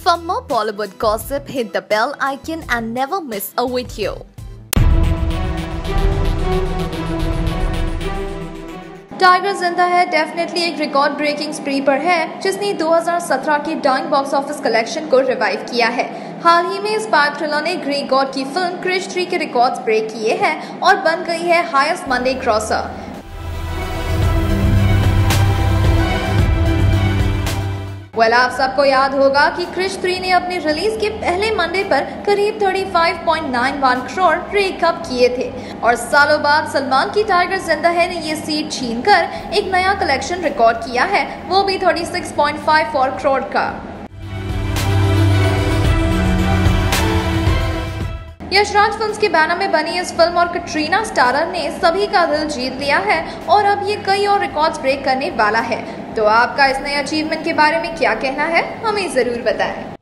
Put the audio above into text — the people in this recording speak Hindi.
For more Bollywood gossip, hit the bell icon and never miss a video. Tiger Zinda Hai definitely एक रिकॉर्ड ब्रेकिंग स्प्री पर है, जिसने 2017 के डाउन बॉक्स ऑफिस कलेक्शन को रिवाइव किया है। हाल ही में इस बार थ्रिलर ने ग्रीक गॉड की फिल्म क्रिश 3 के रिकॉर्ड्स ब्रेक किए हैं और बन गई है हाईएस्ट मंडे ग्रॉसर। आप सबको याद होगा कि क्रिश 3 ने अपनी रिलीज के पहले मंडे पर करीब 35.91 करोड़ रेकअप किए थे और सालों बाद सलमान की टाइगर जिंदा है ने ये सीट छीनकर एक नया कलेक्शन रिकॉर्ड किया है, वो भी 36.54 करोड़ का। यशराज फिल्म्स के बैनर में बनी इस फिल्म और कटरीना स्टारर ने सभी का दिल जीत लिया है और अब ये कई और रिकॉर्ड्स ब्रेक करने वाला है। तो आपका इस नए अचीवमेंट के बारे में क्या कहना है, हमें जरूर बताएं।